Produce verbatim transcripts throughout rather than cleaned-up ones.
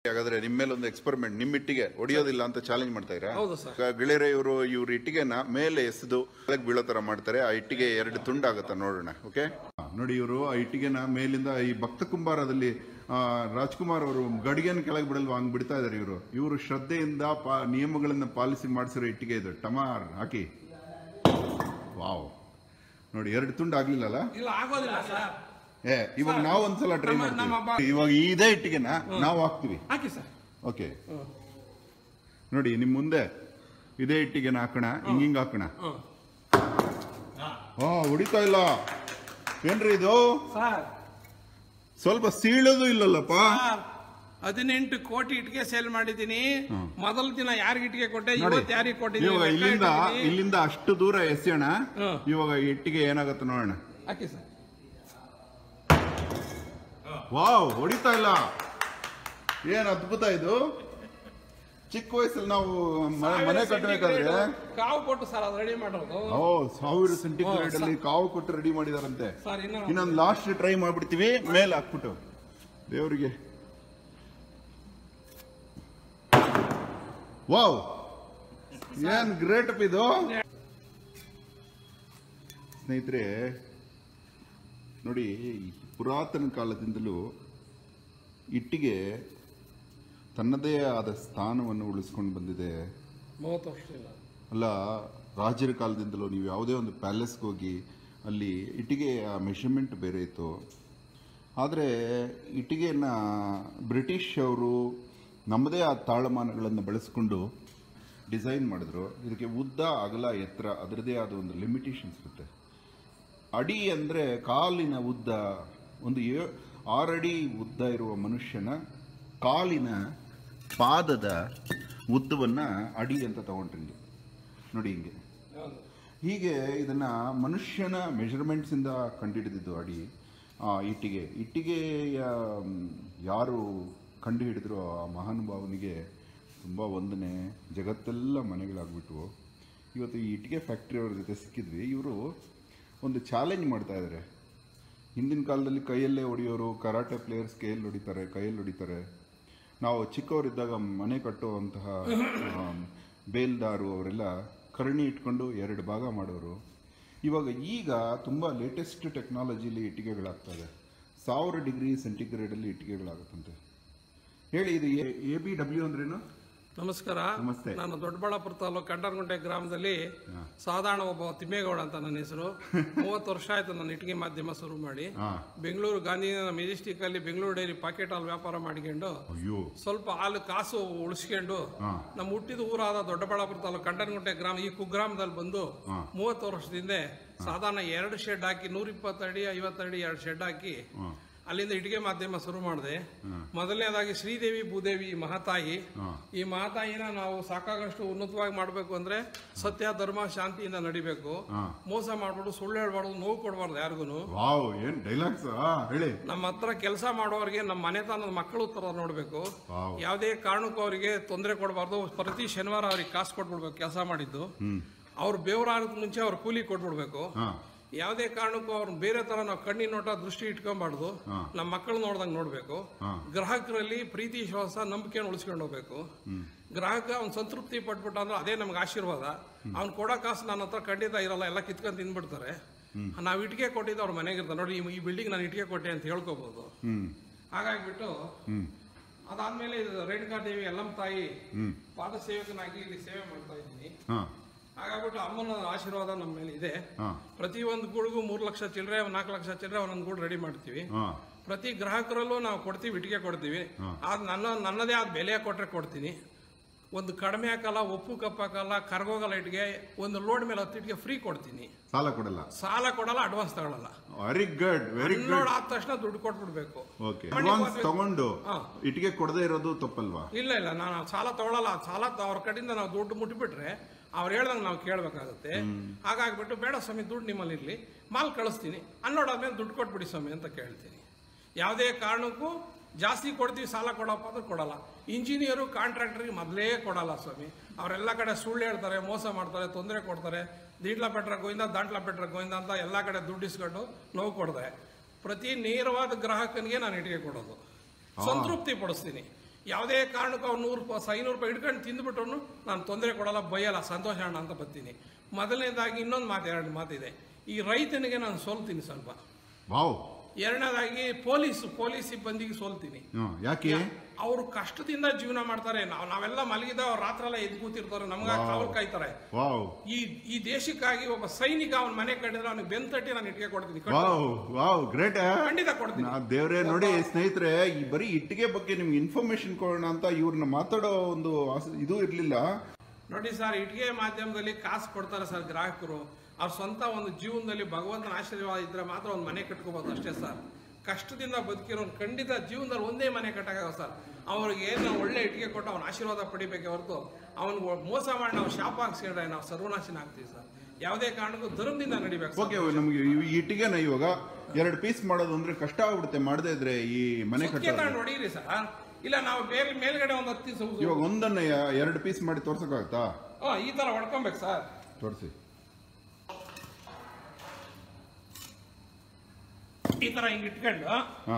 ಹಾಗಾದ್ರೆ ನಿಮ್ಮ ಮೇಲೆ ಒಂದು ಎಕ್ಸ್ಪೆರಿಮೆಂಟ್, ನಿಮ್ಮ ಇಟ್ಟಿಗೆ ಹೊಡಿಯೋದಿಲ್ಲ ಅಂತ ಚಾಲೆಂಜ್ ಮಾಡ್ತಾ ಇರಾ? ಹೌದು ಸರ್. ಗೆಳೆಯರೆ, ಇವರು ಇವ್ರ ಇಟ್ಟಿಗೆನ ಮೇಲೆ ಎಸೆದು ಕೆಳಗೆ ಬೀಳೋ ತರ ಮಾಡ್ತಾರೆ. ಆ ಇಟ್ಟಿಗೆ ಎರಡು ತುಂಡಾಗತ್ತ ನೋಡೋಣ. ಓಕೆ, ನೋಡಿ ಇವರು ಆ ಇಟ್ಟಿಗೆನ ಮೇಲಿಂದ ಈ ಭಕ್ತ ಕುಂಬಾರದಲ್ಲಿ ರಾಜ್ಕುಮಾರ್ ಅವರು ಗಡಿಗೆನ ಕೆಳಗೆ ಬಿಡಲ್ವಾ ಹಂಗ್ ಬಿಡ್ತಾ ಇದಾರೆ ಇವರು. ಇವರು ಶ್ರದ್ಧೆಯಿಂದ ನಿಯಮಗಳನ್ನ ಪಾಲಿಸಿ ಮಾಡಿಸಿರೋ ಇಟ್ಟಿಗೆ ಇದು. ಟಮಾರ್ ಹಾಕಿ. ವಾವ್, ನೋಡಿ ಎರಡು ತುಂಡು ಆಗ್ಲಿಲ್ಲ. ಇಲ್ಲ, ಆಗೋದಿಲ್ಲ ಸರ್. ಏ ಇವಾಗ ನಾವು ಒಂದ್ಸಲ ಟ್ರೈ ಮಾಡ್ತೀವಿ. ಇವಾಗ ಇದೇ ಇಟ್ಟಿಗೆನ ನಾವು ಹಾಕ್ತಿವಿ. ಹಾಕಿ ಸರ್. ಓಕೆ, ನೋಡಿ ನಿಮ್ ಮುಂದೆ ಇದೇ ಇಟ್ಟಿಗೆನ ಹಾಕೋಣ. ಹಿಂಗ್ ಹಿಂಗ್ ಹಾಕೋಣ. ಹಾ, ಹೊಡಿತಾ ಇಲ್ಲ ಏನ್ರಿ ಇದು? ಸರ್ ಸ್ವಲ್ಪ ಸೀಳೋದು ಇಲ್ಲಲ್ಲಪ್ಪ. ಹದಿನೆಂಟು ಕೋಟಿ ಇಟ್ಟಿಗೆ ಸೇಲ್ ಮಾಡಿದೀನಿ. ಮೊದಲ ದಿನ ಯಾರಿಗೆ ಇಟ್ಟಿಗೆ ಕೊಟ್ಟೆ, ಇವತ್ತು ಯಾರಿಗೆ ಕೊಟ್ಟಿದ್ದೀನಿ. ಇಲ್ಲಿಂದ ಇಲ್ಲಿಂದ ಅಷ್ಟು ದೂರ ಎಸೆಯೋಣ. ಇವಾಗ ಇಟ್ಟಿಗೆ ಏನಾಗುತ್ತೆ ನೋಡೋಣ. ಹಾಕಿ ಸರ್. ವಾವ್, ಹೊಡಿತಾ ಇಲ್ಲ. ಏನ್ ಅದ್ಭುತ ಇದು. ಚಿಕ್ಕ ವಯಸ್ಸಲ್ಲಿ ನಾವು ಮನೆ ಕಟ್ಟಬೇಕಾದ್ರೆ ಕಾವು ಕೊಟ್ಟು ಸರ್ ಅದು ರೆಡಿ ಮಾಡೋದು. ಓ, ಸಾವಿರ ಸೆಂಟಿಗ್ರೇಡ್ ಅಲ್ಲಿ ಕಾವು ಕೊಟ್ಟು ರೆಡಿ ಮಾಡಿದಾರಂತೆ. ಇನ್ನೊಂದು ಲಾಸ್ಟ್ ಟ್ರೈ ಮಾಡ್ಬಿಡ್ತೀವಿ ಮೇಲೆ ಹಾಕ್ಬಿಟ್ಟು ದೇವರಿಗೆ. ವಾವ್, ಏನ್ ಗ್ರೇಟ್ ಅಪ್ ಇದು. ಸ್ನೇಹಿತರೆ ನೋಡಿ, ಪುರಾತನ ಕಾಲದಿಂದಲೂ ಇಟ್ಟಿಗೆ ತನ್ನದೇ ಆದ ಸ್ಥಾನವನ್ನು ಉಳಿಸ್ಕೊಂಡು ಬಂದಿದೆ. ಮೂವತ್ತು ವರ್ಷ ಅಲ್ಲ, ರಾಜರ ಕಾಲದಿಂದಲೂ ನೀವು ಯಾವುದೇ ಒಂದು ಪ್ಯಾಲೇಸ್ಗೆ ಹೋಗಿ ಅಲ್ಲಿ ಇಟ್ಟಿಗೆಯ ಮೆಷರ್ಮೆಂಟ್ ಬೇರೆ ಇತ್ತು. ಆದರೆ ಇಟ್ಟಿಗೆಯನ್ನು ಬ್ರಿಟಿಷ್ ಅವರು ನಮ್ಮದೇ ಆದ ತಾಳಮಾನಗಳನ್ನು ಬಳಸ್ಕೊಂಡು ಡಿಸೈನ್ ಮಾಡಿದ್ರು. ಇದಕ್ಕೆ ಉದ್ದ, ಅಗಲ, ಎತ್ತರ ಅದರದೇ ಆದ ಒಂದು ಲಿಮಿಟೇಷನ್ಸ್ ಇರುತ್ತೆ. ಅಡಿ ಅಂದರೆ ಕಾಲಿನ ಉದ್ದ. ಒಂದು ಆರಡಿ ಉದ್ದ ಇರುವ ಮನುಷ್ಯನ ಕಾಲಿನ ಪಾದದ ಉದ್ದವನ್ನು ಅಡಿ ಅಂತ ತಗೊಂಡ್ರಿ. ನೋಡಿ ಹಿಂಗೆ. ಹೀಗೆ ಇದನ್ನ ಮನುಷ್ಯನ ಮೆಷರ್ಮೆಂಟ್ಸ್ ಇಂದ ಕಂಡುಹಿಡಿದಿದ್ದು ಅಡಿ. ಇಟ್ಟಿಗೆ ಇಟ್ಟಿಗೆಯ ಯಾರು ಕಂಡು ಹಿಡಿದ್ರು ಆ ಮಹಾನುಭಾವನಿಗೆ ತುಂಬ ವಂದನೆ. ಜಗತ್ತೆಲ್ಲ ಮನೆಗಳಾಗ್ಬಿಟ್ವು. ಇವತ್ತು ಈ ಇಟ್ಟಿಗೆ ಫ್ಯಾಕ್ಟ್ರಿ ಅವ್ರ ಜೊತೆ ಸಿಕ್ಕಿದ್ವಿ. ಇವರು ಒಂದು ಚಾಲೆಂಜ್ ಮಾಡ್ತಾ ಇದ್ದಾರೆ. ಹಿಂದಿನ ಕಾಲದಲ್ಲಿ ಕೈಯಲ್ಲೇ ಹೊಡೆಯೋರು, ಕರಾಟೆ ಪ್ಲೇಯರ್ಸ್ ಕೈಯಲ್ಲಿ ಹೊಡಿತಾರೆ, ಕೈಯಲ್ಲಿ ಹೊಡಿತಾರೆ. ನಾವು ಚಿಕ್ಕವರಿದ್ದಾಗ ಮನೆ ಕಟ್ಟುವಂತಹ ಬೇಲ್ದಾರು ಅವರೆಲ್ಲ ಕರ್ಣಿ ಇಟ್ಕೊಂಡು ಎರಡು ಭಾಗ ಮಾಡೋರು. ಇವಾಗ ಈಗ ತುಂಬ ಲೇಟೆಸ್ಟ್ ಟೆಕ್ನಾಲಜಿಲಿ ಇಟ್ಟಿಗೆಗಳಾಗ್ತದೆ. ಸಾವಿರ ಡಿಗ್ರಿ ಸೆಂಟಿಗ್ರೇಡಲ್ಲಿ ಇಟ್ಟಿಗೆಗಳಾಗುತ್ತಂತೆ. ಹೇಳಿ, ಇದು ಎ ಬಿ ಡಬ್ಲ್ಯೂ ಅಂದ್ರೇನು? ನಮಸ್ಕಾರ. ನಮಸ್ತೆ. ನಾನು ದೊಡ್ಡಬಳ್ಳಾಪುರ ತಾಲೂಕು ಕಂಡರಗುಂಟೆ ಗ್ರಾಮದಲ್ಲಿ ಸಾಧಾರಣ ಒಬ್ಬ ತಿಮ್ಮೇಗೌಡ ಅಂತ ನನ್ನ ಹೆಸರು. ಮೂವತ್ತು ವರ್ಷ ಆಯ್ತು ನಾನು ಇಟ್ಟಿಗೆ ಮಾಧ್ಯಮ ಶುರು ಮಾಡಿ. ಬೆಂಗಳೂರು ಗಾಂಧಿನಗರ ಮೆಜೆಸ್ಟಿಕ್ ಅಲ್ಲಿ ಬೆಂಗಳೂರು ಡೈರಿ ಪಾಕೆಟ್ ಹಾಲು ವ್ಯಾಪಾರ ಮಾಡಿಕೊಂಡು ಸ್ವಲ್ಪ ಹಾಲು ಕಾಸು ಉಳಿಸ್ಕೊಂಡು ನಮ್ಮ ಹುಟ್ಟಿದ ಊರಾದ ದೊಡ್ಡಬಳ್ಳಾಪುರ ತಾಲೂಕು ಕಂಡರಗುಂಟೆ ಗ್ರಾಮ, ಈ ಕುಗ್ರಾಮದಲ್ಲಿ ಬಂದು ಮೂವತ್ತು ವರ್ಷದಿಂದ ಸಾಧಾರಣ ಎರಡು ಶೆಡ್ ಹಾಕಿ ನೂರ ಇಪ್ಪತ್ತಡಿ ಐವತ್ತಡಿ ಎರಡು ಶೆಡ್ ಹಾಕಿ ಅಲ್ಲಿಂದ ಇಟ್ಟಿಗೆ ಮಾಧ್ಯಮ ಶುರು ಮಾಡಿದೆ. ಮೊದಲನೇದಾಗಿ ಶ್ರೀದೇವಿ ಭೂದೇವಿ ಮಹಾತಾಯಿ. ಈ ಮಹಾತಾಯಿನ ನಾವು ಸಾಕಾಗಷ್ಟು ಉನ್ನತವಾಗಿ ಮಾಡಬೇಕು ಅಂದ್ರೆ ಸತ್ಯ, ಧರ್ಮ, ಶಾಂತಿಯಿಂದ ನಡಿಬೇಕು. ಮೋಸ ಮಾಡ್ಬಿಟ್ಟು ಸುಳ್ಳು ಹೇಳ್ಬಾರ್ದು, ನೋವು ಕೊಡಬಾರ್ದು ಯಾರಿಗೂ. ನಮ್ಮ ಹತ್ರ ಕೆಲಸ ಮಾಡೋರಿಗೆ ನಮ್ಮ ಮನೆತನದ ಮಕ್ಕಳು ತರ ನೋಡ್ಬೇಕು. ಯಾವುದೇ ಕಾರಣಕ್ಕೂ ಅವರಿಗೆ ತೊಂದರೆ ಕೊಡಬಾರ್ದು. ಪ್ರತಿ ಶನಿವಾರ ಅವ್ರಿಗೆ ಕಾಸು ಕೊಟ್ಬಿಡ್ಬೇಕು ಕೆಲಸ ಮಾಡಿದ್ದು. ಅವ್ರು ಬೇವರಾಗಕ್ಕೆ ಮುಂಚೆ ಅವ್ರ ಕೂಲಿ ಕೊಟ್ಬಿಡ್ಬೇಕು. ಯಾವುದೇ ಕಾರಣಕ್ಕೂ ಅವ್ರು ಬೇರೆ ತರ ನಾವು ಕಣ್ಣಿನ ನೋಟ ದೃಷ್ಟಿ ಇಟ್ಕೊಂಬಾರ್ದು. ನಮ್ಮ ಮಕ್ಕಳು ನೋಡ್ದಂಗೆ ನೋಡ್ಬೇಕು. ಗ್ರಾಹಕರಲ್ಲಿ ಪ್ರೀತಿ, ವಿಶ್ವಾಸ, ನಂಬಿಕೆಯನ್ನು ಉಳಿಸ್ಕೊಂಡು ಹೋಗ್ಬೇಕು. ಗ್ರಾಹಕ ಅವ್ನು ಸಂತೃಪ್ತಿ ಪಟ್ಬಿಟ್ಟ ಅಂದ್ರೆ ಅದೇ ನಮ್ಗೆ ಆಶೀರ್ವಾದ. ಅವ್ನು ಕೊಡೋ ಕಾಸು ನನ್ನ ಹತ್ರ ಖಂಡಿತ ಇರಲ್ಲ, ಎಲ್ಲ ಕಿತ್ಕೊಂಡು ತಿಂದ್ಬಿಡ್ತಾರೆ. ನಾವು ಇಟ್ಟಿಗೆ ಕೊಟ್ಟಿದ್ದು ಅವ್ರ ಮನೆಗಿರ್ತಾರೆ. ನೋಡಿ, ಈ ಬಿಲ್ಡಿಂಗ್ ನಾನು ಇಟ್ಟಿಗೆ ಕೊಟ್ಟೆ ಅಂತ ಹೇಳ್ಕೋಬಹುದು. ಹಾಗಾಗ್ಬಿಟ್ಟು ಅದಾದ್ಮೇಲೆ ರೇಣುಕಾದೇವಿ ಎಲ್ಲಮ್ಮ ತಾಯಿ ಪಾದ ಸೇವಕನಾಗಿ ಇಲ್ಲಿ ಸೇವೆ ಮಾಡ್ತಾ ಇದ್ದೀನಿ. ಹಾಗಾಗ್ಬಿಟ್ಟು ಅಮ್ಮನ ಆಶೀರ್ವಾದ ನಮ್ಮ ಮೇಲೆ ಇದೆ. ಪ್ರತಿ ಒಂದು ಗೂಡಿಗೂ ಮೂರು ಲಕ್ಷ ಚಿಲ್ಲರೆ, ನಾಲ್ಕು ಲಕ್ಷ ಚಿಲ್ಲರೆ ಒಂದೊಂದು ಗೂಡು ರೆಡಿ ಮಾಡ್ತೀವಿ. ಪ್ರತಿ ಗ್ರಾಹಕರಲ್ಲೂ ನಾವು ಕೊಡ್ತೀವಿ, ಇಟ್ಟಿಗೆ ಕೊಡ್ತೀವಿ. ಆದ್ ನನ್ನ ನನ್ನದೇ ಆದ ಬೆಲೆ ಕೊಟ್ರೆ ಕೊಡ್ತೀನಿ. ಒಂದು ಕಡಿಮೆ ಹಾಕಲ್ಲ, ಒಪ್ಪು ಕಪ್ಪು ಹಾಕಲ್ಲ, ಕರ್ಗೋಗಲ್ಲ. ಇಟ್ಟಿಗೆ ಒಂದು ಲೋಡ್ ಮೇಲೆ ಹತ್ತು ಇಟ್ಟಿಗೆ ಫ್ರೀ ಕೊಡ್ತೀನಿ. ಸಾಲ ಕೊಡಲ್ಲ, ಸಾಲ ಕೊಡಲ್ಲ, ಅಡ್ವಾನ್ಸ್ ತಗೊಳ್ಳಲ್ಲ. Very good, very good. Load ಆದ ತಕ್ಷಣ ದುಡ್ಡು ಕೊಟ್ಬಿಡ್ಬೇಕು. ಅಡ್ವಾನ್ಸ್ ತಗೊಂಡು ಇಟ್ಟಿಗೆ ಕೊಡದೇ ಇರೋದು ತಪ್ಪಲ್ವಾ? ಇಲ್ಲ ಇಲ್ಲ, ನಾನು ಸಾಲ ತಗೊಳ್ಳಲ್ಲ. ಸಾಲ ಅವ್ರ ಕಡೆಯಿಂದ ನಾವು ದುಡ್ಡು ಮುಟ್ಬಿಟ್ರೆ ಅವ್ರು ಹೇಳ್ದಂಗೆ ನಾವು ಕೇಳಬೇಕಾಗುತ್ತೆ. ಹಾಗಾಗ್ಬಿಟ್ಟು ಬೇಡ ಸ್ವಾಮಿ, ದುಡ್ಡು ನಿಮ್ಮಲ್ಲಿ ಇರಲಿ, ಮಾಲ್ ಕಳಿಸ್ತೀನಿ, ಅನ್ನೋಡಾದ್ಮೇಲೆ ದುಡ್ಡು ಕೊಟ್ಬಿಡಿ ಸ್ವಾಮಿ ಅಂತ ಕೇಳ್ತೀನಿ. ಯಾವುದೇ ಕಾರಣಕ್ಕೂ ಜಾಸ್ತಿ ಕೊಡ್ತೀವಿ ಸಾಲ ಕೊಡಪ್ಪ ಅಂದ್ರೆ ಕೊಡಲ್ಲ. ಇಂಜಿನಿಯರು ಕಾಂಟ್ರಾಕ್ಟರ್ಗೆ ಮೊದಲೇ ಕೊಡಲ್ಲ ಸ್ವಾಮಿ. ಅವರೆಲ್ಲ ಕಡೆ ಸುಳ್ಳು ಹೇಳ್ತಾರೆ, ಮೋಸ ಮಾಡ್ತಾರೆ, ತೊಂದರೆ ಕೊಡ್ತಾರೆ. ದೀಡ್ಲ ಪೆಟ್ರ ಗೋವಿಂದ, ದಾಂಟ್ಲ ಪೆಟ್ರ ಗೋವಿಂದ ಅಂತ ಎಲ್ಲ ಕಡೆ ದುಡ್ಡು ಇಸ್ಕೊಂಡು ನೋವು ಕೊಡ್ತಾರೆ. ಪ್ರತಿ ನೇರವಾದ ಗ್ರಾಹಕನಿಗೆ ನಾನು ಇಟ್ಟಿಗೆ ಕೊಡೋದು, ಸಂತೃಪ್ತಿ ಪಡಿಸ್ತೀನಿ. ಯಾವುದೇ ಕಾರಣಕ್ಕೂ ಅವ್ರು ನೂರು ರೂಪಾಯಿ ಐನೂರು ರೂಪಾಯಿ ಹಿಡ್ಕೊಂಡು ತಿಂದ್ಬಿಟ್ಟು ನಾನು ತೊಂದರೆ ಕೊಡಲ್ಲ, ಬೈಯಲ್ಲ, ಸಂತೋಷ ಅಣ್ಣ ಅಂತ ಬರ್ತೀನಿ. ಮೊದಲನೇದಾಗಿ ಇನ್ನೊಂದು ಮಾತು, ಎರಡು ಮಾತಿದೆ. ಈ ರೈತನಿಗೆ ನಾನು ಸೋಲ್ತೀನಿ ಸ್ವಲ್ಪ. ವಾವ್. ಎರಡನೇದಾಗಿ ಪೊಲೀಸ್ ಪೊಲೀಸ್ ಸಿಬ್ಬಂದಿಗೆ ಸೋಲ್ತೀನಿ. ಯಾಕೆ? ಅವರು ಕಷ್ಟದಿಂದ ಜೀವನ ಮಾಡ್ತಾರೆ. ನಾವು ನಾವೆಲ್ಲ ಮಲಗಿದ ಅವ್ರು ರಾತ್ರಿ ಎಲ್ಲ ಎದ್ದು ಕೂತಿರ್ತಾರೆ, ನಮ್ಗೆ ಕಾವಲ್ ಕಾಯ್ತಾರೆ. ಈ ಈ ದೇಶಕ್ಕಾಗಿ ಒಬ್ಬ ಸೈನಿಕ ಅವನ ಮನೆ ಕಟ್ಟಿದ್ರೆ ಅವ್ನಿಗೆ ಬೆನ್ ತಟ್ಟಿ ನಾನು ಇಟ್ಟಿಗೆ ಕೊಡ್ತೀನಿ. ಗ್ರೇಟ್. ಖಂಡಿತ ಕೊಡ್ತೀನಿ. ದೇವ್ರೆ ನೋಡಿ ಸ್ನೇಹಿತರೆ, ಈ ಬರೀ ಇಟ್ಟಿಗೆ ಬಗ್ಗೆ ನಿಮ್ಗೆ ಇನ್ಫಾರ್ಮೇಶನ್ ಕೊಡೋಣ ಅಂತ ಇವ್ರನ್ನ ಮಾತಾಡೋ ಒಂದು ಇದು ಇರ್ಲಿಲ್ಲ. ನೋಡಿ ಸರ್, ಇಟ್ಟಿಗೆ ಮಾಧ್ಯಮದಲ್ಲಿ ಕಾಸು ಕೊಡ್ತಾರೆ ಸರ್ ಗ್ರಾಹಕರು. ಅವ್ರ ಸ್ವಂತ ಒಂದು ಜೀವನದಲ್ಲಿ ಭಗವಂತನ ಆಶೀರ್ವಾದ ಇದ್ರೆ ಮಾತ್ರ ಒಂದು ಮನೆ ಕಟ್ಕೋಬಹುದು ಅಷ್ಟೇ ಸರ್. ಕಷ್ಟದಿಂದ ಬದುಕಿರೋ ಖಂಡಿತ ಜೀವನದಲ್ಲಿ ಒಂದೇ ಮನೆ ಕಟ್ಟಾಗ ಸರ್. ಅವ್ರಿಗೆ ನಾವು ಒಳ್ಳೆ ಇಟ್ಟಿಗೆ ಕೊಟ್ಟು ಅವ್ನ ಆಶೀರ್ವಾದ ಪಡಿಬೇಕೆ ಹೊರತು ಅವ್ನಿಗೆ ಮೋಸ ಮಾಡಿ ನಾವು ಶಾಪ ಹಾಕ್ಸಿದ್ರೆ ನಾವು ಸರ್ವನಾಶನ ಆಗ್ತೀವಿ ಸರ್. ಯಾವುದೇ ಕಾರಣಕ್ಕೂ ಧರ್ಮದಿಂದ ನಡಿಬೇಕು. ಓಕೆ, ನಮ್ಗೆ ಈ ಇಟ್ಟಿಗೆನ ಇವಾಗ ಎರಡು ಪೀಸ್ ಮಾಡೋದು ಅಂದ್ರೆ ಕಷ್ಟ ಆಗ್ಬಿಡುತ್ತೆ ಮಾಡದೇ ಇದ್ರೆ ಈ ಮನೆ ಕಟ್ಟ ನೋಡಿರಿ ಸರ್. ಇಲ್ಲ ನಾವು ಬೇರೆ ಮೇಲ್ಗಡೆ ಒಂದು ಹತ್ತಿ ಇವಾಗ ಒಂದನ್ನ ಎರಡು ಪೀಸ್ ಮಾಡಿ ತೋರ್ಸಕ್ಕಾಗತ್ತಾ? ಈ ತರ ಹೊಡ್ಕೊಬೇಕು ಸರ್. ತೋರಿಸಿ. ಈ ತರ ಹಿಂಗ್ ಇಟ್ಕೊಂಡು ಹಾ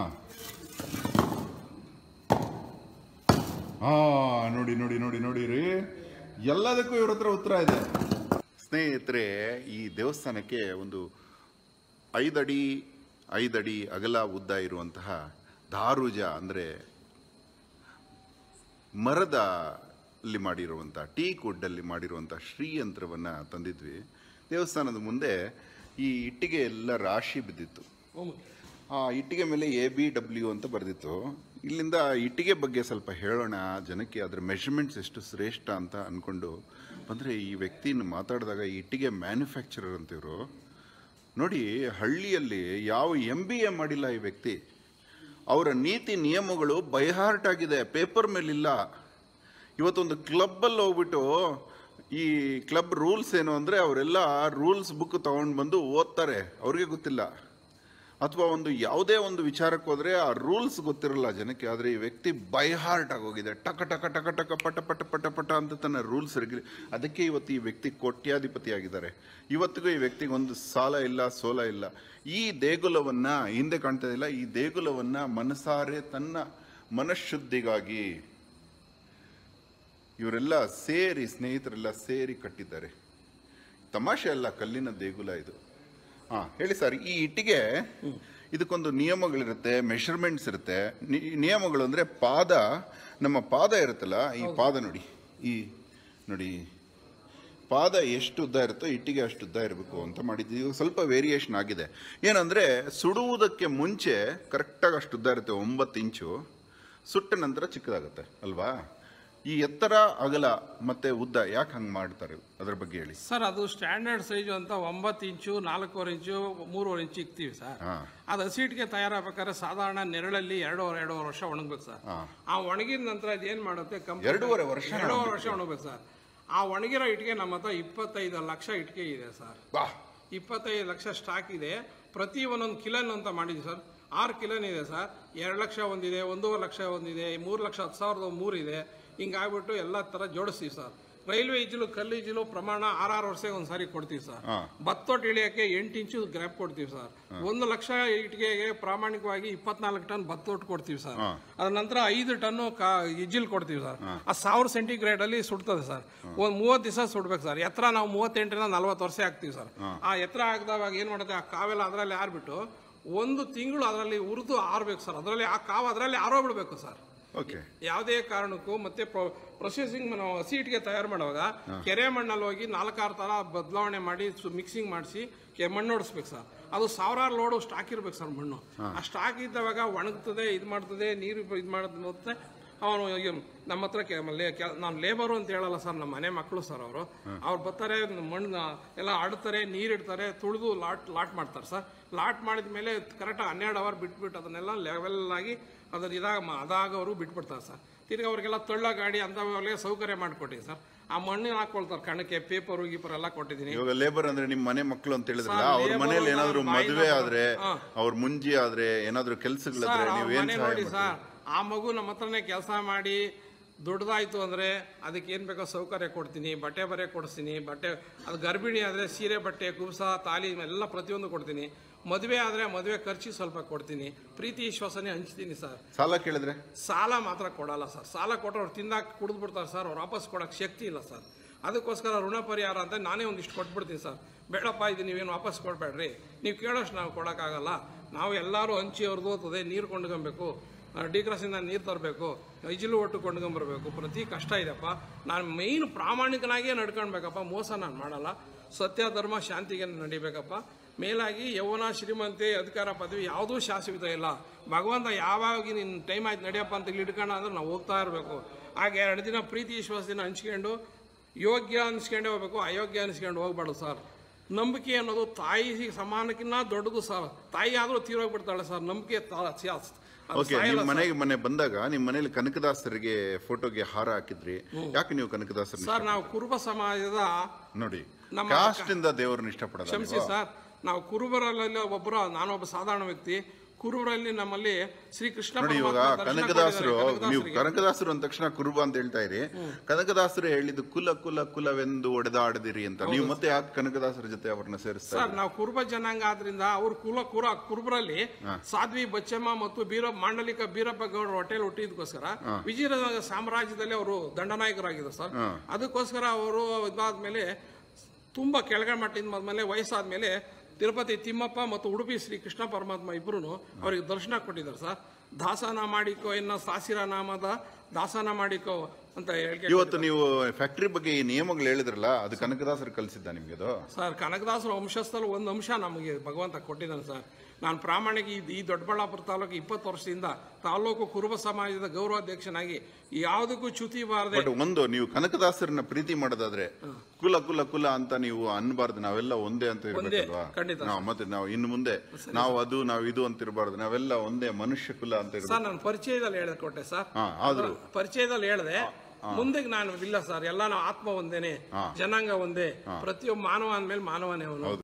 ಹಾ ನೋಡಿ ನೋಡಿ ನೋಡಿ ನೋಡಿರಿ, ಎಲ್ಲದಕ್ಕೂ ಇವ್ರ ಹತ್ರ ಉತ್ತರ ಇದೆ. ಸ್ನೇಹಿತರೆ, ಈ ದೇವಸ್ಥಾನಕ್ಕೆ ಒಂದು ಐದಡಿ ಐದಡಿ ಅಗಲ ಉದ್ದ ಇರುವಂತಹ ದಾರುಜ ಅಂದ್ರೆ ಮರದಲ್ಲಿ ಮಾಡಿರುವಂತಹ ಟೀಕ್ ವುಡ್ಡಲ್ಲಿ ಮಾಡಿರುವಂತಹ ಶ್ರೀಯಂತ್ರವನ್ನ ತಂದಿದ್ವಿ. ದೇವಸ್ಥಾನದ ಮುಂದೆ ಈ ಇಟ್ಟಿಗೆ ಎಲ್ಲ ರಾಶಿ ಬಿದ್ದಿತ್ತು. ಆ ಇಟ್ಟಿಗೆ ಮೇಲೆ ಎ ಬಿ ಡಬ್ಲ್ಯೂ ಅಂತ ಬರೆದಿತ್ತು. ಇಲ್ಲಿಂದ ಇಟ್ಟಿಗೆ ಬಗ್ಗೆ ಸ್ವಲ್ಪ ಹೇಳೋಣ ಜನಕ್ಕೆ, ಅದರ ಮೆಷರ್ಮೆಂಟ್ಸ್ ಎಷ್ಟು ಶ್ರೇಷ್ಠ ಅಂತ ಅಂದ್ಕೊಂಡು ಬಂದರೆ ಈ ವ್ಯಕ್ತಿನ ಮಾತಾಡಿದಾಗ ಈ ಇಟ್ಟಿಗೆ ಮ್ಯಾನುಫ್ಯಾಕ್ಚರರ್ ಅಂತಿವರು ನೋಡಿ, ಹಳ್ಳಿಯಲ್ಲಿ ಯಾವ ಎಂ ಬಿ ಎ ಮಾಡಿಲ್ಲ ಈ ವ್ಯಕ್ತಿ. ಅವರ ನೀತಿ ನಿಯಮಗಳು ಬೈ ಹಾರ್ಟ್ ಆಗಿದೆ, ಪೇಪರ್ ಮೇಲಿಲ್ಲ. ಇವತ್ತೊಂದು ಕ್ಲಬ್ಬಲ್ಲಿ ಹೋಗ್ಬಿಟ್ಟು ಈ ಕ್ಲಬ್ ರೂಲ್ಸ್ ಏನು ಅಂದರೆ ಅವರೆಲ್ಲ ರೂಲ್ಸ್ ಬುಕ್ ತಗೊಂಡು ಬಂದು ಓದ್ತಾರೆ, ಅವ್ರಿಗೆ ಗೊತ್ತಿಲ್ಲ. ಅಥವಾ ಒಂದು ಯಾವುದೇ ಒಂದು ವಿಚಾರಕ್ಕೆ ಹೋದರೆ ಆ ರೂಲ್ಸ್ ಗೊತ್ತಿರಲ್ಲ ಜನಕ್ಕೆ. ಆದರೆ ಈ ವ್ಯಕ್ತಿ ಬೈ ಹಾರ್ಟ್ ಆಗೋಗಿದೆ, ಟಕ ಟಕ ಟಕ ಟಕ ಪಟ ಪಟ ಪಟ ಪಟ ಅಂತ ತನ್ನ ರೂಲ್ಸ್ ರೆಗ್ಯುಲೇ. ಅದಕ್ಕೆ ಇವತ್ತು ಈ ವ್ಯಕ್ತಿ ಕೋಟ್ಯಾಧಿಪತಿ ಆಗಿದ್ದಾರೆ. ಇವತ್ತಿಗೂ ಈ ವ್ಯಕ್ತಿಗೆ ಒಂದು ಸಾಲ ಇಲ್ಲ, ಸೋಲ ಇಲ್ಲ. ಈ ದೇಗುಲವನ್ನ ಹಿಂದೆ ಕಾಣ್ತಾ ಇಲ್ಲ, ಈ ದೇಗುಲವನ್ನ ಮನಸಾರೆ ತನ್ನ ಮನಃಶುದ್ಧಿಗಾಗಿ ಇವರೆಲ್ಲ ಸೇರಿ, ಸ್ನೇಹಿತರೆಲ್ಲ ಸೇರಿ ಕಟ್ಟಿದ್ದಾರೆ. ತಮಾಷೆ ಅಲ್ಲ, ಕಲ್ಲಿನ ದೇಗುಲ ಇದು. ಹಾ ಹೇಳಿ ಸರ್, ಈ ಇಟ್ಟಿಗೆ ಇದಕ್ಕೊಂದು ನಿಯಮಗಳಿರುತ್ತೆ, ಮೆಷರ್ಮೆಂಟ್ಸ್ ಇರುತ್ತೆ. ನಿಯಮಗಳು ಅಂದ್ರೆ ಪಾದ, ನಮ್ಮ ಪಾದ ಇರುತ್ತಲ್ಲ, ಈ ಪಾದ ನೋಡಿ, ಈ ನೋಡಿ ಪಾದ ಎಷ್ಟು ಉದ್ದ ಇರುತ್ತೋ ಇಟ್ಟಿಗೆ ಅಷ್ಟು ಉದ್ದ ಇರಬೇಕು ಅಂತ ಮಾಡಿದ್ದೀವಿ. ಸ್ವಲ್ಪ ವೇರಿಯೇಷನ್ ಆಗಿದೆ. ಏನಂದ್ರೆ ಸುಡುವುದಕ್ಕೆ ಮುಂಚೆ ಕರೆಕ್ಟಾಗಿ ಅಷ್ಟು ಉದ್ದ ಇರುತ್ತೆ, ಒಂಬತ್ತು ಇಂಚು. ಸುಟ್ಟ ನಂತರ ಚಿಕ್ಕದಾಗುತ್ತೆ ಅಲ್ವಾ? ಈ ಎತ್ತರ, ಅಗಲ ಮತ್ತೆ ಉದ್ದ ಯಾಕೆ ಹಂಗೆ ಮಾಡ್ತಾರೆ ಅದ್ರ ಬಗ್ಗೆ ಹೇಳಿ ಸರ್. ಅದು ಸ್ಟ್ಯಾಂಡರ್ಡ್ ಸೈಜ್ ಅಂತ ಒಂಬತ್ತು ಇಂಚು, ನಾಲ್ಕೂವರೆ ಇಂಚು, ಮೂರುವರೆ ಇಂಚು ಇಕ್ತೀವಿ ಸರ್. ಅದು ಹಸಿಟ್ಟಿಗೆ ತಯಾರಾಗಬೇಕಾದ್ರೆ ಸಾಧಾರಣ ನೆರಳಲ್ಲಿ ಎರಡೂವರೆ ಎರಡೂವರೆ ವರ್ಷ ಒಣಗಬೇಕು ಸರ್. ಆ ಒಣಗಿದ ನಂತರ ಅದೇನ್ ಮಾಡುತ್ತೆ, ಎರಡೂವರೆ ವರ್ಷ ಎರಡೂವರೆ ವರ್ಷ ಒಣಗಬೇಕು ಸರ್. ಆ ಒಣಗಿರೋ ಇಟ್ಟಿಗೆ ನಮ್ಮ ಹತ್ರ ಇಪ್ಪತ್ತೈದು ಲಕ್ಷ ಇಟ್ಟಿಗೆ ಇದೆ ಸರ್. ಇಪ್ಪತ್ತೈದು ಲಕ್ಷ ಸ್ಟಾಕ್ ಇದೆ. ಪ್ರತಿ ಒಂದೊಂದು ಕಿಲನ್ ಅಂತ ಮಾಡಿದ್ವಿ ಸರ್. ಆರು ಕಿಲನ್ ಇದೆ ಸರ್. ಎರಡು ಲಕ್ಷ ಒಂದಿದೆ, ಒಂದೂವರೆ ಲಕ್ಷ ಒಂದಿದೆ, ಮೂರು ಲಕ್ಷ ಹತ್ತು ಸಾವಿರದ ಮೂರು ಇದೆ. ಹಿಂಗಾಗ್ಬಿಟ್ಟು ಎಲ್ಲ ತರ ಜೋಡಿಸ್ತೀವಿ ಸರ್. ರೈಲ್ವೆ ಇಜಿಲು, ಕಲ್ಲು ಇಜಿಲು ಪ್ರಮಾಣ ಆರಾರು ವರ್ಷ ಒಂದ್ಸಾರಿ ಕೊಡ್ತೀವಿ ಸರ್. ಭತ್ತೊಟ್ಟು ಇಳಿಯಕ್ಕೆ ಎಂಟು ಇಂಚು ಗ್ರ್ಯಾಪ್ ಕೊಡ್ತೀವಿ ಸರ್. ಒಂದು ಲಕ್ಷ ಇಟ್ಟಿಗೆಗೆ ಪ್ರಾಮಾಣಿಕವಾಗಿ ಇಪ್ಪತ್ನಾಲ್ಕು ಟನ್ ಭತ್ತೊಟ್ಟು ಕೊಡ್ತೀವಿ ಸರ್. ಅದ ನಂತರ ಐದು ಟನ್ನು ಇಜಿಲ್ ಕೊಡ್ತೀವಿ ಸರ್. ಆ ಸಾವಿರ ಸೆಂಟಿಗ್ರೇಡ್ ಅಲ್ಲಿ ಸುಡ್ತದೆ ಸರ್. ಒಂದ್ ಮೂವತ್ತು ದಿವಸ ಸುಡ್ಬೇಕು ಸರ್. ಎತ್ತರ ನಾವು ಮೂವತ್ತೆಂಟರಿಂದ ನಲ್ವತ್ತು ವರ್ಷ ಹಾಕ್ತಿವಿ ಸರ್. ಆ ಎತ್ತರ ಆಗದವಾಗ ಏನ್ ಮಾಡುತ್ತೆ, ಆ ಕಾವೆಲ್ಲ ಅದರಲ್ಲಿ ಆರ್ಬಿಟ್ಟು ಒಂದು ತಿಂಗಳು ಅದರಲ್ಲಿ ಉರಿದು ಆರ್ಬೇಕು ಸರ್. ಅದರಲ್ಲಿ ಆ ಕಾವು ಅದರಲ್ಲಿ ಆರೋಗ್ಬಿಡ್ಬೇಕು ಸರ್. ಯಾವುದೇ ಕಾರಣಕ್ಕೂ ಮತ್ತೆ ಪ್ರೊಸೆಸಿಂಗ್ ನಾವು ಹಸಿ ಇಟ್ಟಿಗೆ ತಯಾರು ಮಾಡುವಾಗ ಕೆರೆ ಮಣ್ಣಲ್ಲಿ ಹೋಗಿ ನಾಲ್ಕಾರು ತರ ಬದಲಾವಣೆ ಮಾಡಿ ಮಿಕ್ಸಿಂಗ್ ಮಾಡಿಸಿ ಮಣ್ಣು ಹೊಡಿಸ್ಬೇಕು ಸರ್. ಅದು ಸಾವಿರಾರು ಲೋಡು ಸ್ಟಾಕ್ ಇರ್ಬೇಕು ಸರ್. ಮಣ್ಣು ಆ ಸ್ಟಾಕ್ ಇದ್ದವಾಗ ಒಣಗ್ತದೆ, ಇದು ಮಾಡ್ತದೆ, ನೀರು ಇದು ಮಾಡುತ್ತೆ. ಅವನು ನಮ್ಮ ಹತ್ರ ನಾನು ಲೇಬರು ಅಂತ ಹೇಳಲ್ಲ ಸರ್, ನಮ್ಮ ಮನೆ ಮಕ್ಕಳು ಸರ್. ಅವರು ಅವ್ರು ಬರ್ತಾರೆ, ಮಣ್ಣು ಎಲ್ಲ ಆಡ್ತಾರೆ, ನೀರಿಡ್ತಾರೆ, ತುಳಿದು ಲಾಟ್ ಲಾಟ್ ಮಾಡ್ತಾರೆ ಸರ್. ಲಾಟ್ ಮಾಡಿದ ಮೇಲೆ ಕರೆಕ್ಟಾಗಿ ಹನ್ನೆರಡು ಅವರ್ ಬಿಟ್ಬಿಟ್ಟು ಅದನ್ನೆಲ್ಲ ಲೆವೆಲ್ ಆಗಿ ಅದ್ರ ಇದಾಗ ಅದಾಗವರು ಬಿಟ್ಬಿಡ್ತಾರೆ ಸರ್. ತಿರ್ಗಿ ಅವ್ರಿಗೆಲ್ಲ ತೊಳ್ಳ ಗಾಡಿ ಅಂತವರಿಗೆ ಸೌಕರ್ಯ ಮಾಡಿಕೊಟ್ಟಿವಿ ಸರ್. ಆ ಮಣ್ಣು ಹಾಕೊಳ್ತಾರೆ, ಕಣಕ್ಕೆ ಪೇಪರ್ ಗೀಪರ್ ಎಲ್ಲ ಕೊಟ್ಟಿದ್ದೀನಿ. ಇವಾಗ ಲೇಬರ್ ಅಂದ್ರೆ ನಿಮ್ ಮನೆ ಮಕ್ಕಳು ಅಂತ ಹೇಳಿದ್ರಲ್ಲ, ಅವ್ರ ಮನೇಲಿ ಏನಾದ್ರು ಮದುವೆ ಆದ್ರೆ, ಅವ್ರ ಮುಂಜಿ ಆದ್ರೆ, ಏನಾದ್ರು ಕೆಲ್ಸಗಳಿದ್ರೆ ನೀವೇನ್ ನೋಡಿ ಸರ್, ಆ ಮಗು ನಮ್ಮ ಹತ್ರನೇ ಕೆಲಸ ಮಾಡಿ ದೊಡ್ಡದಾಯ್ತು ಅಂದ್ರೆ ಅದಕ್ಕೆ ಏನ್ ಬೇಕೋ ಸೌಕರ್ಯ ಕೊಡ್ತೀನಿ. ಬಟ್ಟೆ ಬರೆ ಕೊಡಿಸ್ತೀನಿ. ಬಟ್ಟೆ ಅದು ಗರ್ಭಿಣಿ ಆದ್ರೆ ಸೀರೆ, ಬಟ್ಟೆ, ಕುಬ್ಸ, ತಾಲಿ ಎಲ್ಲ ಪ್ರತಿಯೊಂದು ಕೊಡ್ತೀನಿ. ಮದುವೆ ಆದ್ರೆ ಮದುವೆ ಖರ್ಚು ಸ್ವಲ್ಪ ಕೊಡ್ತೀನಿ, ಪ್ರೀತಿ ವಿಶ್ವಾಸನೆ ಹಂಚ್ತೀನಿ ಸರ್. ಸಾಲ ಕೇಳಿದ್ರೆ ಸಾಲ ಮಾತ್ರ ಕೊಡಲ್ಲ ಸರ್. ಸಾಲ ಕೊಟ್ಟರೆ ಅವ್ರು ತಿಂದಾಕ ಕುಡಿದು ಬಿಡ್ತಾರೆ ಸರ್, ಅವ್ರು ವಾಪಸ್ ಕೊಡೋಕೆ ಶಕ್ತಿ ಇಲ್ಲ ಸರ್. ಅದಕ್ಕೋಸ್ಕರ ಋಣ ಪರಿಹಾರ ಅಂತ ನಾನೇ ಒಂದಿಷ್ಟು ಕೊಟ್ಬಿಡ್ತೀನಿ ಸರ್. ಬೇಡಪ್ಪ ಇದು ನೀವೇನು ವಾಪಸ್ ಕೊಡಬೇಡ್ರಿ, ನೀವು ಕೇಳೋಷ್ಟು ನಾವು ಕೊಡೋಕ್ಕಾಗಲ್ಲ, ನಾವು ಎಲ್ಲರೂ ಹಂಚಿ ಅವ್ರದ್ದು ಹೋಗ್ತದೆ, ನೀರು ಕೊಂಡ್ಕೊಬೇಕು, ಡಿ ಕ್ರಾಸಿಂದ ನೀರು ತರಬೇಕು, ಇಜಿಲು ಒಟ್ಟು ಕೊಂಡ್ಕೊಂಬರ್ಬೇಕು, ಪ್ರತಿ ಕಷ್ಟ ಇದೆಪ್ಪ. ನಾನು ಮೈನ್ ಪ್ರಾಮಾಣಿಕನಾಗೇ ನಡ್ಕೊಳ್ಬೇಕಪ್ಪ, ಮೋಸ ನಾನು ಮಾಡಲ್ಲ, ಸತ್ಯ ಧರ್ಮ ಶಾಂತಿಗೆ ನಡಿಬೇಕಪ್ಪ. ಮೇಲಾಗಿ ಯೌವನ ಶ್ರೀಮಂತಿ ಅಧಿಕಾರ ಪದವಿ ಯಾವುದೂ ಶಾಶ್ವತ ಇಲ್ಲ. ಭಗವಂತ ಯಾವಾಗ ನಿನ್ನ ಟೈಮ್ ಆಯ್ತು ನಡಿಯಪ್ಪ ಅಂತ ಹಿಡ್ಕೊಂಡ ಅಂದ್ರೆ ನಾವು ಹೋಗ್ತಾ ಇರಬೇಕು. ಹಾಗೆ ಎರಡು ದಿನ ಪ್ರೀತಿ ವಿಶ್ವಾಸದಿಂದ ಹಂಚ್ಕೊಂಡು ಯೋಗ್ಯ ಅನ್ಸ್ಕೊಂಡೇ ಹೋಗ್ಬೇಕು, ಅಯೋಗ್ಯ ಅನ್ಸ್ಕೊಂಡು ಹೋಗ್ಬಾರ್ದು ಸರ್. ನಂಬಿಕೆ ಅನ್ನೋದು ತಾಯಿ ಸಮಾನಕ್ಕಿಂತ ದೊಡ್ಡದು ಸರ್. ತಾಯಿ ಆದರೂ ತೀರೋಗ್ಬಿಡ್ತಾಳೆ ಸರ್, ನಂಬಿಕೆ ಓಕೆ. ನಿಮ್ಮ ಮನೆಗೆ ಮನೆ ಬಂದಾಗ ನಿಮ್ಮ ಮನೇಲಿ ಕನಕದಾಸರಿಗೆ ಫೋಟೋಗೆ ಹಾರ ಹಾಕಿದ್ರಿ, ಯಾಕೆ ನೀವು ಕನಕದಾಸರ? ಸರ್ ನಾವು ಕುರುಬ ಸಮಾಜದ ನೋಡಿ ಕಾಸ್ಟ್ ಇಂದ ದೇವರನ್ನ ಇಷ್ಟಪಡೋದು. ಕ್ಷಮಿಸಿ ಸರ್, ನಾವು ಕುರುಬರಲ್ಲಿ ಒಬ್ಬರು, ನಾನೊಬ್ಬ ಸಾಧಾರಣ ವ್ಯಕ್ತಿ. ಕುರುಬರಲ್ಲಿ ನಮ್ಮಲ್ಲಿ ಶ್ರೀ ಕೃಷ್ಣ ನೋಡಿ, ಇವಾಗ ಕನಕದಾಸರು, ನೀವು ಕನಕದಾಸರು ಅಂದ ತಕ್ಷಣ ಕುರುಬ ಅಂತ ಹೇಳ್ತಾ ಇರಿ. ಕನಕದಾಸರು ಹೇಳಿದ್ದು ಕುಲ ಕುಲ ಕುಲವೆಂದು ಒಡೆದಾಡದಿರಿ ಅಂತ. ನೀವು ಮತ್ತೆ ಯಾಕೆ ಕನಕದಾಸರ ಜೊತೆ ಅವ್ರನ್ನ ಸೇರಿಸ್ತಾರೆ? ಸರ್ ನಾವು ಕುರುಬ ಜನಾಂಗ ಆದ್ರಿಂದ ಅವ್ರ ಕುಲ ಕುರ ಕುರುಬರಲ್ಲಿ ಸಾಧ್ವಿ ಬಚ್ಚಮ್ಮ ಮತ್ತು ಬೀರ ಮಾಂಡಲಿಕ ಬೀರಪ್ಪ ಗೌಡರ ಹೋಟೆಲ್ ಹುಟ್ಟಿದಕ್ಕೋಸ್ಕರ ವಿಜಯನಗರ ಸಾಮ್ರಾಜ್ಯದಲ್ಲಿ ಅವರು ದಂಡನಾಯಕರಾಗಿದ್ರು ಸರ್. ಅದಕ್ಕೋಸ್ಕರ ಅವರು ಇದಾದ್ಮೇಲೆ ತುಂಬಾ ಕೆಳಗಡೆ ಮಟ್ಟದಿಂದ ಆದ್ಮೇಲೆ ವಯಸ್ಸಾದ್ಮೇಲೆ ತಿರುಪತಿ ತಿಮ್ಮಪ್ಪ ಮತ್ತು ಉಡುಪಿ ಶ್ರೀ ಕೃಷ್ಣ ಪರಮಾತ್ಮ ಇಬ್ಬರು ಅವರಿಗೆ ದರ್ಶನ ಕೊಟ್ಟಿದ್ದಾರೆ ಸರ್. ದಾಸನ ಮಾಡಿಕೋ ಎನ್ನ ಸಾಸಿರ ನಾಮದ ದಾಸನ ಮಾಡಿಕೋ ಅಂತ ಹೇಳಿ. ಇವತ್ತು ನೀವು ಫ್ಯಾಕ್ಟರಿ ಬಗ್ಗೆ ಈ ನಿಯಮಗಳು ಹೇಳಿದ್ರಲ್ಲ, ಅದು ಕನಕದಾಸರು ಕಲಿಸಿದ್ದ ನಿಮ್ಗೆ? ಅದು ಸರ್ ಕನಕದಾಸರ ವಂಶಸ್ಥರು ಒಂದು ಅಂಶ ನಮಗೆ ಭಗವಂತ ಕೊಟ್ಟಿದ್ದಾನೆ ಸರ್. ನಾನು ಪ್ರಾಮಾಣಿಕ ಈ ದೊಡ್ಡಬಳ್ಳಾಪುರ ತಾಲೂಕು ಇಪ್ಪತ್ತು ವರ್ಷದಿಂದ ತಾಲೂಕು ಕುರುಬ ಸಮಾಜದ ಗೌರವಾಧ್ಯಕ್ಷನಾಗಿ ಯಾವುದಕ್ಕೂ ಚ್ಯುತಿ ಬಾರದೆ. ಒಂದು ನೀವು ಕನಕದಾಸರನ್ನ ಪ್ರೀತಿ ಮಾಡೋದಾದ್ರೆ ಕುಲ ಕುಲ ಕುಲ ಅಂತ ನೀವು ಅನ್ಬಾರ್ದು, ನಾವೆಲ್ಲ ಒಂದೇ ಅಂತ ಇರ್ಬೇಕಲ್ವಾ? ಮತ್ತೆ ನಾವು ಇನ್ನು ಮುಂದೆ ನಾವು ಅದು ನಾವು ಇದು ಅಂತ ಇರಬಾರ್ದು, ನಾವೆಲ್ಲ ಒಂದೇ ಮನುಷ್ಯ ಕುಲ ಅಂತ ಇರ್ಬೇಕು. ಸರ್ ನಾನು ಪರಿಚಯದಲ್ಲಿ ಹೇಳಿಕೊಟ್ಟೆ ಸರ್, ಆದ್ರೂ ಪರಿಚಯದಲ್ಲಿ ಹೇಳಿದೆ. ಮುಂದೆ ನಾನು ಇಲ್ಲ ಸರ್, ಎಲ್ಲ ನಾವು ಆತ್ಮ ಒಂದೇನೆ, ಜನಾಂಗ ಒಂದೇ, ಪ್ರತಿಯೊಬ್ಬ ಮಾನವ ಅಂದ್ಮೇಲೆ ಮಾನವನೇ ಅವನು.